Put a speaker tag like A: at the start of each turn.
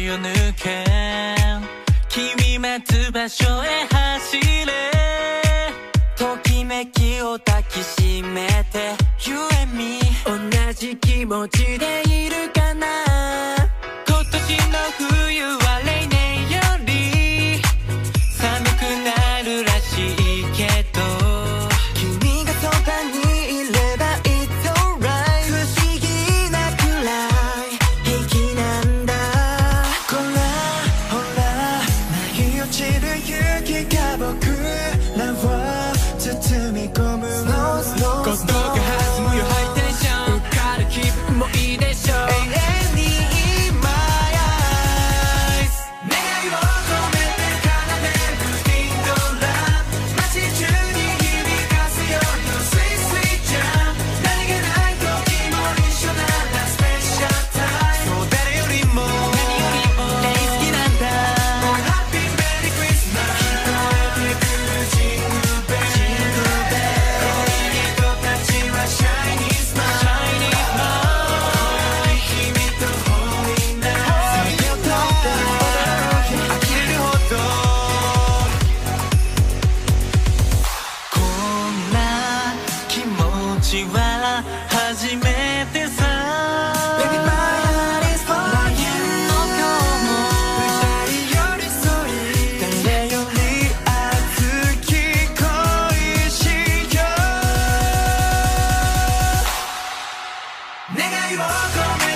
A: を抜け君待つ場所へ走れ
B: ときめきを抱きしめて You and me 同じ気持ちでいるかな
A: 今年の冬は例年より寒くなるらしいけど
B: 君がそばにいれば It's alright 不思議なくらい平気なんだほらほら舞い落ちる雪が僕らを包み込むの
A: 心が弾むよハイテンション浮かる気分もいいでしょう永遠に In my eyes 願いを込めて奏でるリンドラ街中に響かすようなスイスイジャン何気ない時も一緒ならスペシャルタイムそう誰よりも大好きなんだ Oh Happy Merry Christmas 聞こえてくるジングルベル恋人たちはシャイニースマイル君とホーリーナイト酒を取って呆れるほどこんな気持ちは初めてさ
B: Baby my heart is for you 二人寄り添い誰より熱き恋しよう
A: 願いを込め